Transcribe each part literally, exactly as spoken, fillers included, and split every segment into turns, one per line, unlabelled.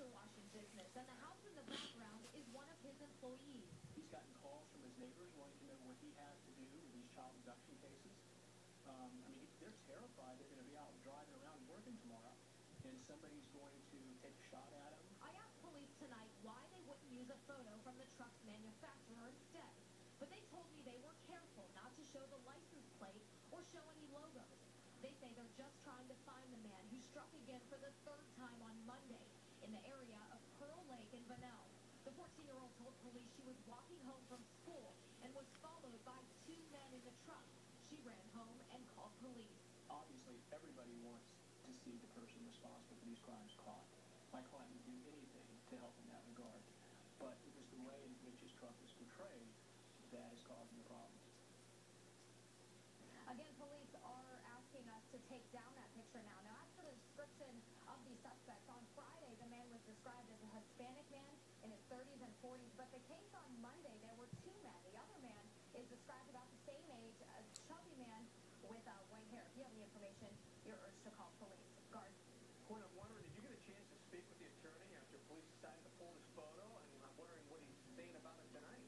also washing business, and the house in the background is one of his employees.
He's gotten calls from his neighbors wanting to know what he has to do with these child abduction cases. Um, I mean, they're terrified they're going to be out driving around working tomorrow, and somebody's going to take a shot at him.
I asked police tonight why they wouldn't use a photo from the truck's manufacturer instead, but they told me they were careful not to show the license plate or show any logos. They say they're just trying to find the man who struck again for the third time on Monday in the area of Pearl Lake in Bunnell. The fourteen-year-old told police she was walking home from school and was followed by two men in the truck. She ran home and called police.
Obviously, everybody wants to see the person responsible for these crimes caught. My client would do anything to help in that regard, but it was the way in which his truck was portrayed that is causing the problems.
Again, police are asking us to take down that picture now. Now, as for the description of the suspects, on Friday, the man was described as a Hispanic man in his thirties and forties, but the case on Monday, there were two men. The other man is described about the same age, a chubby man with uh, white hair. If you have any information, you're urged to call police. Guard.
Point, I'm wondering, did you get a chance to speak with the attorney after police decided to pull this photo? And I'm wondering what he's saying about it tonight.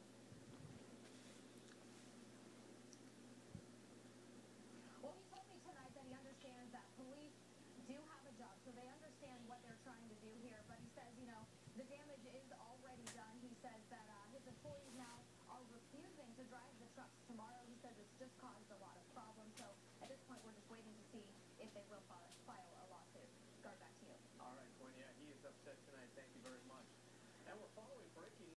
Well, he told me tonight that he understands that police do have a job, so they understand what they're trying to do here. But he says, you know, the damage is already done. He says that uh, his employees now are refusing to drive the trucks tomorrow. He says it's just caused a lot of problems. So at this point, we're just waiting to see if they will file, file a lawsuit. Guard, back to you.
All right, Point, yeah, he is upset tonight. Thank you very much. And we're following breaking